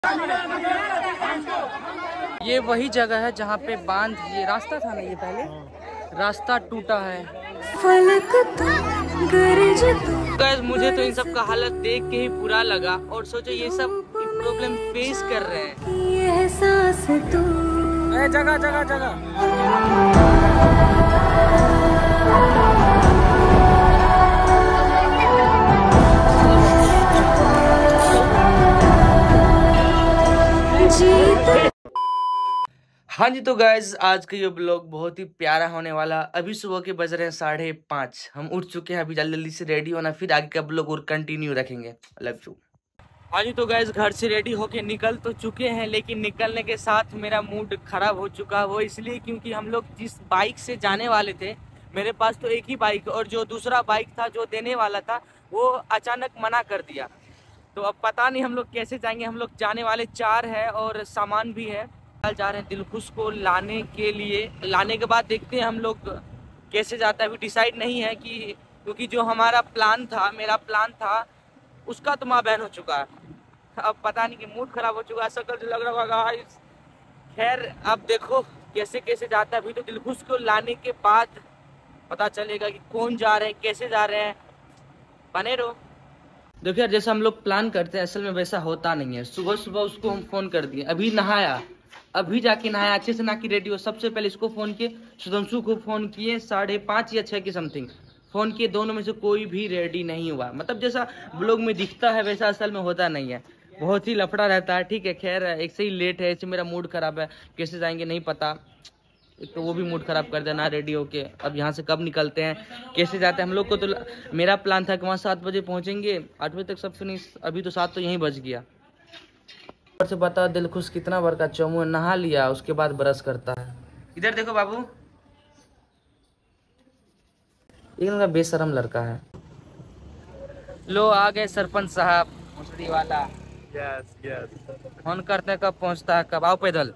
ये वही जगह है जहाँ पे बांध, ये रास्ता था ना, ये पहले रास्ता टूटा है। गाइस मुझे तो इन सब का हालत देख के ही बुरा लगा, और सोचो ये सब प्रॉब्लम फेस कर रहे हैं। जगह जगह जगह हाँ जी, तो गाइज आज का ये ब्लॉग बहुत ही प्यारा होने वाला। अभी सुबह के बज रहे हैं 5:30, हम उठ चुके हैं। अभी जल्दी जल्दी से रेडी होना, फिर आगे का ब्लॉग और कंटिन्यू रखेंगे। Love you. हाँ जी, तो गाइज घर से रेडी होके निकल तो चुके हैं, लेकिन निकलने के साथ मेरा मूड खराब हो चुका। वो इसलिए क्योंकि हम लोग जिस बाइक से जाने वाले थे, मेरे पास तो एक ही बाइक, और जो दूसरा बाइक था जो देने वाला था वो अचानक मना कर दिया। तो अब पता नहीं हम लोग कैसे जाएंगे। हम लोग जाने वाले 4 है और सामान भी है। जा रहे हैं दिलखुश को लाने के लिए। लाने के बाद देखते हैं हम लोग कैसे जाता है, अभी डिसाइड नहीं है कि, क्योंकि जो हमारा प्लान था, मेरा प्लान था, उसका तो माँ बहन हो चुका है। अब पता नहीं कि मूड खराब हो चुका है, शक्ल जो लग रहा होगा। खैर अब देखो कैसे कैसे जाता है। अभी तो दिलखुश को लाने के बाद पता चलेगा कि कौन जा रहे हैं, कैसे जा रहे हैं। बने रहो। देखिए यार, जैसा हम लोग प्लान करते हैं असल में वैसा होता नहीं है। सुबह सुबह उसको हम फोन कर दिए, अभी नहाया, अभी जाके नहाया, अच्छे से ना कि रेडी हो। सबसे पहले इसको फ़ोन किए, सुधांशु को फ़ोन किए 5:30 या 6 के समथिंग फ़ोन किए। दोनों में से कोई भी रेडी नहीं हुआ। मतलब जैसा ब्लॉग में दिखता है वैसा असल में होता नहीं है, बहुत ही लफड़ा रहता है। ठीक है, खैर एक से ही लेट है, इससे मेरा मूड ख़राब है। कैसे जाएंगे नहीं पता, एक तो वो भी मूड ख़राब कर देना रेडी होके। अब यहाँ से कब निकलते हैं, कैसे जाते हैं। हम लोग को तो मेरा प्लान था कि वहाँ 7 बजे पहुँचेंगे, 8 बजे तक सब फिनिश। अभी तो 7 तो यहीं बज गया। से बता दिलखुश कितना बार का चौमुआ नहा लिया, उसके बाद ब्रश करता है। इधर देखो बाबू, इनका बेशरम लड़का है। लो आ गए सरपंच साहब, मुसड़ी वाला। Yes yes. फोन करते कब पहुंचता है, कब आओ पैदल।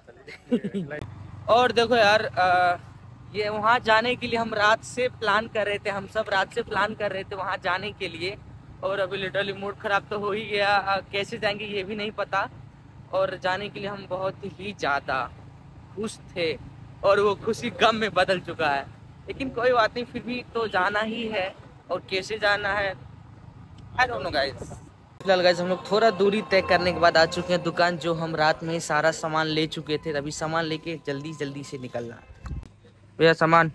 और देखो यार, ये वहाँ जाने के लिए हम रात से प्लान कर रहे थे, हम सब रात से प्लान कर रहे थे वहाँ जाने के लिए। और अभी लिटरली मूड खराब तो हो ही गया। कैसे जाएंगे ये भी नहीं पता, और जाने के लिए हम बहुत ही ज़्यादा खुश थे, और वो खुशी गम में बदल चुका है। लेकिन कोई बात नहीं, फिर भी तो जाना ही है। और कैसे जाना है आई डोंट नो गाइस। फिलहाल गाइस हम लोग थोड़ा दूरी तय करने के बाद आ चुके हैं दुकान, जो हम रात में सारा सामान ले चुके थे। अभी सामान लेके जल्दी जल्दी से निकलना। भैया सामान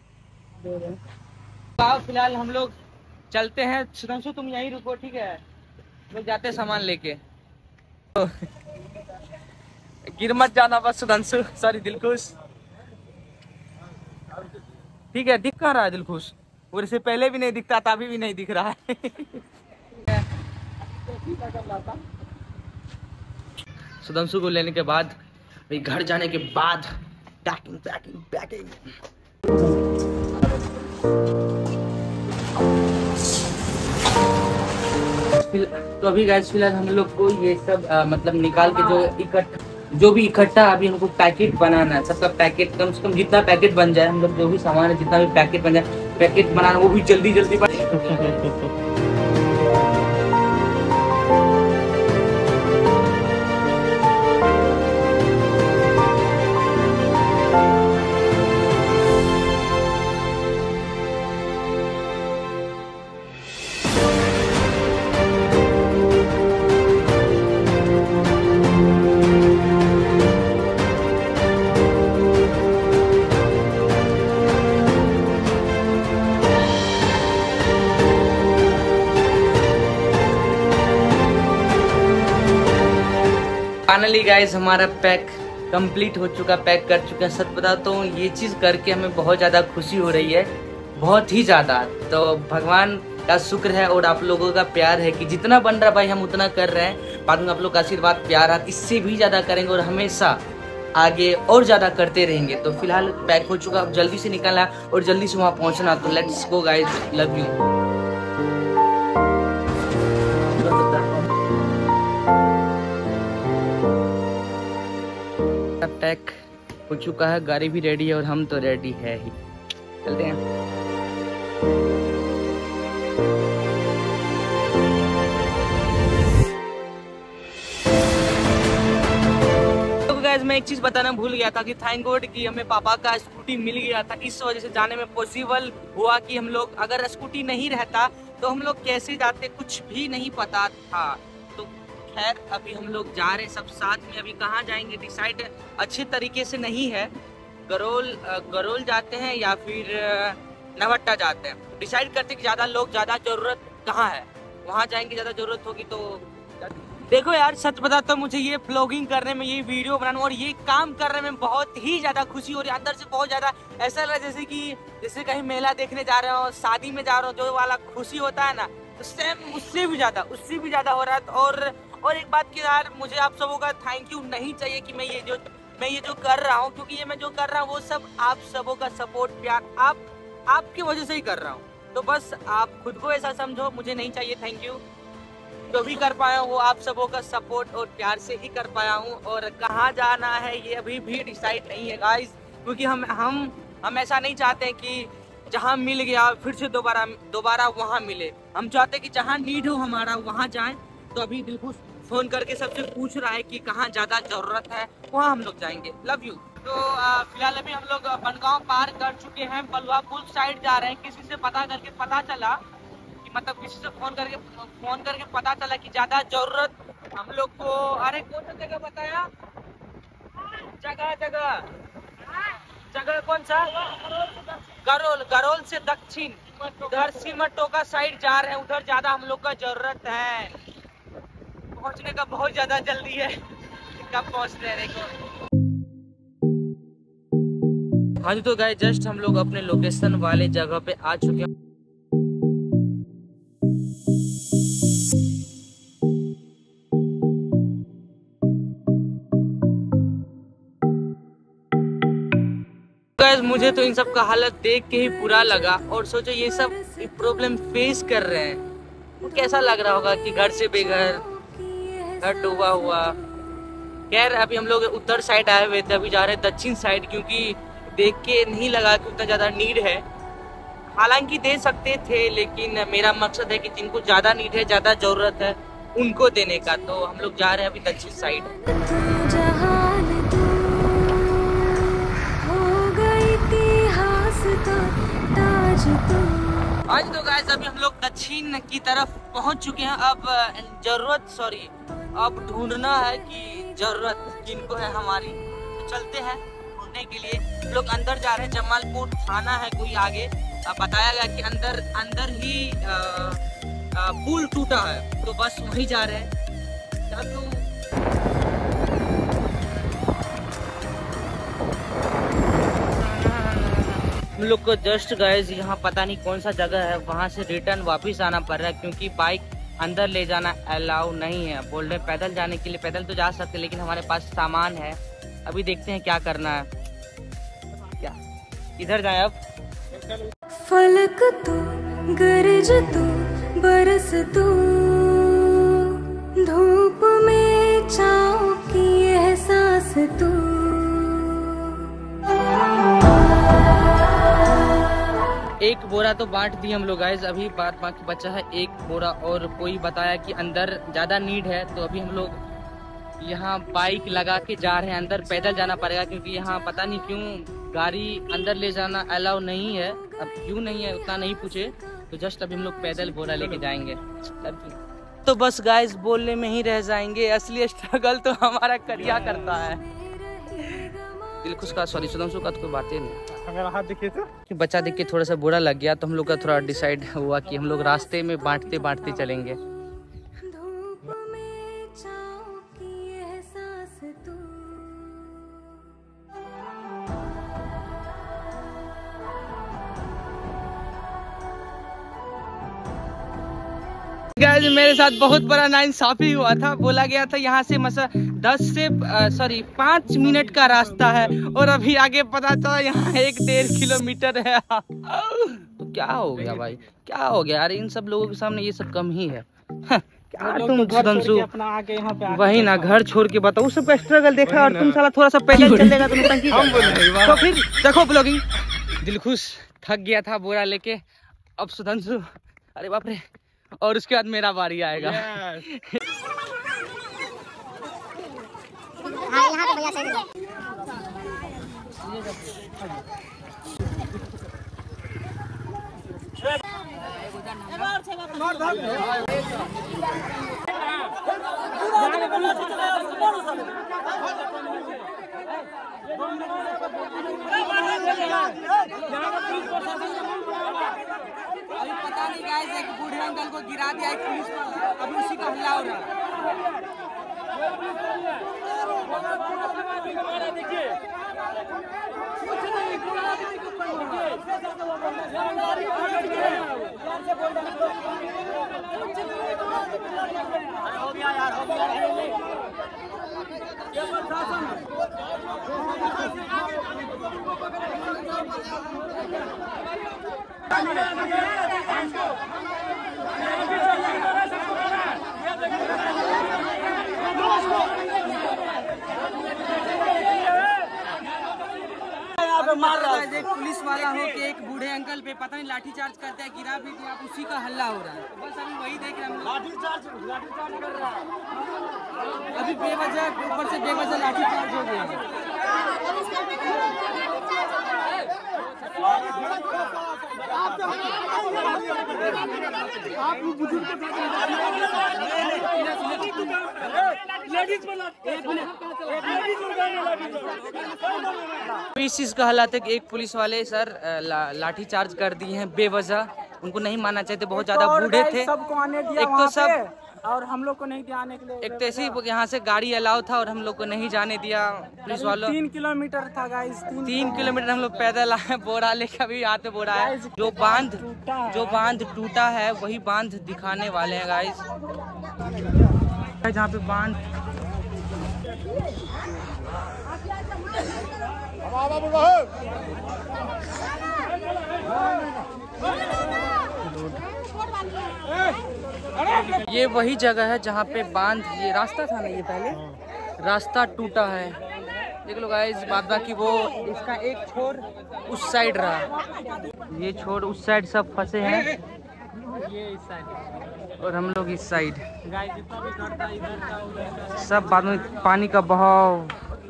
फिलहाल हम लोग चलते हैं। सुधांशु तुम यहीं रुको, ठीक है, लोग जाते हैं सामान लेके। तो गिर मत जाना बस सुधांशु, सॉरी दिलखुश। ठीक है, दिख कहाँ रहा है दिलखुश, और इससे पहले भी नहीं दिखता था, अभी भी नहीं दिख रहा है। सुधांशु को लेने के बाद, घर जाने के बाद पैकिंग पैकिंग पैकिंग। तो अभी गाइस फिलहाल हम लोग को ये सब मतलब निकाल के जो भी इकट्ठा अभी हमको पैकेट बनाना है। सबका पैकेट कम से कम जितना पैकेट बन जाए, हम लोग जो भी सामान है जितना भी पैकेट बन जाए, पैकेट बनाना वो भी जल्दी जल्दी फाइनली गाइस हमारा पैक कंप्लीट हो चुका, पैक कर चुका है। सच बताता हूँ ये चीज़ करके हमें बहुत ज़्यादा खुशी हो रही है, बहुत ही ज़्यादा। तो भगवान का शुक्र है और आप लोगों का प्यार है कि जितना बन रहा भाई हम उतना कर रहे हैं। बाद में आप लोग का आशीर्वाद प्यार है, इससे भी ज़्यादा करेंगे और हमेशा आगे और ज़्यादा करते रहेंगे। तो फिलहाल पैक हो चुका, अब जल्दी से निकलना और जल्दी से वहाँ पहुँचना। तो let's go guys, love you. Pack हो चुका है, गाड़ी भी रेडी है और हम तो रेडी है ही। चलते हैं। गाइस मैं एक चीज बताना भूल गया था कि थैंक गॉड कि हमें पापा का स्कूटी मिल गया था, इस वजह से जाने में पॉसिबल हुआ कि हम लोग अगर स्कूटी नहीं रहता तो हम लोग कैसे जाते कुछ भी नहीं पता था। तो खैर अभी हम लोग जा रहे सब साथ में। अभी कहाँ जाएंगे डिसाइड अच्छे तरीके से नहीं है। गरोल जाते हैं या फिर नवट्टा जाते हैं। डिसाइड करते कि ज़्यादा लोग ज़्यादा ज़रूरत कहाँ है वहाँ जाएंगे, ज़्यादा ज़रूरत होगी तो। देखो यार सच बताता हूँ, मुझे ये व्लॉगिंग करने में, ये वीडियो बनाने और ये काम करने में बहुत ही ज़्यादा खुशी हो रही है। अंदर से बहुत ज़्यादा ऐसा लग रहा है जैसे कहीं मेला देखने जा रहे हो, शादी में जा रहे हो, जो वाला खुशी होता है ना, उससे भी ज़्यादा हो रहा है। और एक बात की यार, मुझे आप सबों का थैंक यू नहीं चाहिए कि मैं ये जो कर रहा हूँ, क्योंकि ये मैं जो कर रहा हूँ वो सब आप सबों का सपोर्ट प्यार आपकी वजह से ही कर रहा हूँ। तो बस आप खुद को ऐसा समझो, मुझे नहीं चाहिए थैंक यू। जो भी कर पाया हूँ वो आप सबों का सपोर्ट और प्यार से ही कर पाया हूँ। और कहाँ जाना है ये अभी भी डिसाइड नहीं है गाइस, क्योंकि हम ऐसा नहीं चाहते हैं कि जहाँ मिल गया फिर से दोबारा वहाँ मिले। हम चाहते हैं कि जहाँ नीड हो हमारा वहाँ जाएं। तो अभी दिलखुश फोन करके सबसे पूछ रहा है कि कहाँ ज़्यादा ज़रूरत है, वहाँ हम लोग जाएंगे। Love you. तो फिलहाल अभी हम लोग बनगांव पार कर चुके हैं, बलुआ पुल साइड जा रहे हैं। किसी से पता चला कि मतलब किसी से फोन करके पता चला कि ज़्यादा ज़रूरत हम लोग को। अरे कौन सा जगह बताया? जगह कौन सा? गरोल से दक्षिण उधर सिमटोका साइड जा रहे हैं। उधर ज़्यादा हम लोग का ज़रूरत है, पहुंचने का बहुत ज़्यादा जल्दी है। कब पहुंचते हैं देखो। हाँ जी तो गाइस जस्ट हम लोग अपने लोकेशन वाले जगह पे आ चुके हैं। गाइस मुझे तो इन सब का हालत देख के ही बुरा लगा। और सोचो ये सब प्रॉब्लम फेस कर रहे हैं, तो कैसा लग रहा होगा कि घर से बेघर, घर डूबा हुआ। खैर अभी हम लोग उत्तर साइड आए हुए थे, अभी जा रहे हैं दक्षिण साइड, क्योंकि देख के नहीं लगा कि उतना ज़्यादा नीड है। हालांकि दे सकते थे, लेकिन मेरा मकसद है कि जिनको ज़्यादा नीड है, ज़्यादा ज़रूरत है, उनको देने का। तो हम लोग जा रहे हैं अभी दक्षिण साइड। आज तो गाइस अभी हम लोग दक्षिण की तरफ पहुंच चुके हैं। अब ढूंढना है कि जरूरत किनको है हमारी। तो चलते हैं ढूंढने के लिए। लोग अंदर जा रहे हैं, जमालपुर थाना है कोई आगे। बताया गया कि अंदर ही पुल टूटा है, तो बस वहीं जा रहे हैं। हम लोग को जस्ट गाइस यहाँ पता नहीं कौन सा जगह है, वहाँ से रिटर्न वापस आना पड़ रहा है, क्योंकि बाइक अंदर ले जाना अलाउ नहीं है। बोल रहे पैदल जाने के लिए, पैदल तो जा सकते लेकिन हमारे पास सामान है। अभी देखते हैं क्या करना है। क्या इधर जाए अब? फलक तू गरज तू बरस तू, धूप में छाँव की एहसास तू। एक बोरा तो बांट दी हम लोग गाइस, अभी बाकी बचा है एक बोरा। और कोई बताया कि अंदर ज़्यादा नीड है, तो अभी हम लोग यहाँ बाइक लगा के जा रहे हैं। अंदर पैदल जाना पड़ेगा, क्योंकि यहाँ पता नहीं क्यों गाड़ी अंदर ले जाना अलाउ नहीं है। अब क्यों नहीं है उतना नहीं पूछे, तो जस्ट अभी हम लोग पैदल बोरा लेके जाएंगे। तो बस गाइस बोलने में ही रह जाएंगे, असली स्ट्रगल तो हमारा करिया करता है। दिलखुश का सुधांशु का तो कोई बातें नहीं। अगर हाथ दिखे तो बच्चा देख के थोड़ा सा बुरा लग गया, तो हम लोग का थोड़ा डिसाइड हुआ कि हम लोग रास्ते में बांटते चलेंगे। गाइस मेरे साथ बहुत बड़ा नाइंसाफी हुआ था। बोला गया था यहाँ से 5 मिनट का रास्ता है, और अभी आगे पता चला यहाँ 1-1.5 किलोमीटर है। तो क्या हो गया भाई, क्या हो गया यार? इन सब लोगों के सामने ये सब कम ही है। क्या तुम सुधांशु वही ना, घर छोड़ के बताओ सबका स्ट्रगल देखा, और तुम साला थोड़ा सा पहले चल देगा तो फिर देखो ब्लॉगिंग। दिलखुश थक गया था बोरा लेके, अब सुधांशु, अरे बाप रे, और उसके बाद मेरा बारी आएगा। अभी पता नहीं गाइस, एक बूढ़े अंकल को गिरा दिया एक पुलिस वाला, अभी उसी का हल्ला हो रहा है। हो गया यार, हो गया। मार रहा है एक पुलिस वाला हो के एक बूढ़े अंकल पे पता नहीं लाठी चार्ज करते हैं, गिरा भी दिया, उसी का हल्ला हो रहा है। बस अभी वही देख रहे हैं हम। लाठी चार्ज कर रहा है अभी बेवजह, ऊपर से बेवजह लाठी चार्ज हो गया। इस चीज का हालात है कि एक पुलिस वाले सर लाठी चार्ज कर दिए हैं बेवजह। उनको नहीं मानना चाहिए, बहुत ज्यादा बूढ़े थे। सबको आने दिया एक तो सब और हम लोग को नहीं आने के लिए। एक तो ऐसे ही यहाँ से गाड़ी अलाउ था और हम लोग को नहीं जाने दिया पुलिस वालों। 3 किलोमीटर था गाइस, 3 किलोमीटर हम लोग पैदल आए, बोरा लेकर अभी हाथ में बोरा है। जो बांध टूटा है वही बांध दिखाने वाले हैं गाइस, जहाँ पे बांध ये वही जगह है जहाँ पे बांध, ये रास्ता था ना, ये पहले रास्ता टूटा है। देख लो गाइस, बाद बाकी वो इसका एक छोर उस साइड रहा, ये छोर उस साइड सब फंसे हैं, ये इस साइड और हम लोग इस साइड। सब बाद में पानी का बहाव।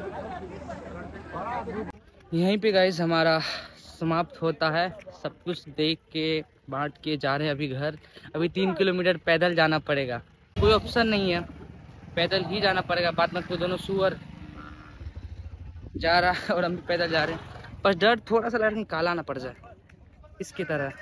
यहीं पे गाइस हमारा समाप्त होता है। सब कुछ देख के बांट के जा रहे हैं अभी घर। अभी 3 किलोमीटर पैदल जाना पड़ेगा, कोई ऑप्शन नहीं है, पैदल ही जाना पड़ेगा। बाद में तो दोनों सुअर जा रहा है और हम भी पैदल जा रहे हैं। बस डर थोड़ा सा लग रहा है काला ना पड़ जाए इसकी तरह।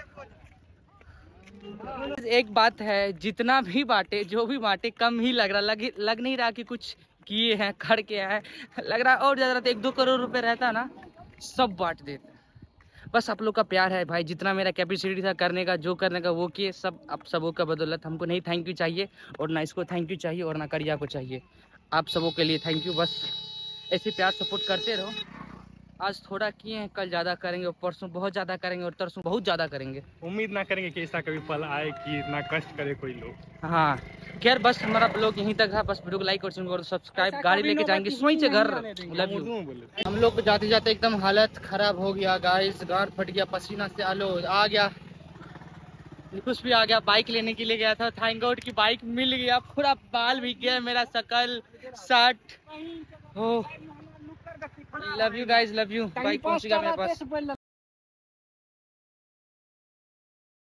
एक बात है, जितना भी बांटे, जो भी बांटे, कम ही लग रहा, लग नहीं रहा कि कुछ किए हैं, खड़ के हैं। लग रहा और ज़्यादा रहता, 1-2 करोड़ रुपए रहता ना, सब बांट देते। बस आप लोग का प्यार है भाई, जितना मेरा कैपेसिटी था करने का, जो करने का वो किए, सब आप सबों का बदौलत। हमको नहीं थैंक यू चाहिए और ना इसको थैंक यू चाहिए और ना करिया को चाहिए। आप सबों के लिए थैंक यू। बस ऐसे प्यार सपोर्ट करते रहो। आज थोड़ा किए हैं, कल ज़्यादा करेंगे और परसों बहुत ज़्यादा करेंगे और तरसों बहुत ज़्यादा करेंगे। उम्मीद ना करेंगे कि ऐसा कभी पल आए कि इतना कष्ट करे कोई लोग। हाँ खैर, बस हमारा ब्लॉग यहीं तक था। बस वीडियो को लाइक और सब्सक्राइब। गाड़ी लेके जाएंगे सोई से घर। Love you. हम लोग को जाते जाते एकदम हालत खराब हो गया गाइस, गांड फट गया, पसीना से आलो आ गया, कुछ भी आ गया। बाइक लेने के लिए गया था, थैंक गॉड की बाइक मिल गया। पूरा बाल भी गया मेरा, शकल शर्ट हो। Love you guys, love you. Bike पहुंच गया मेरे पास।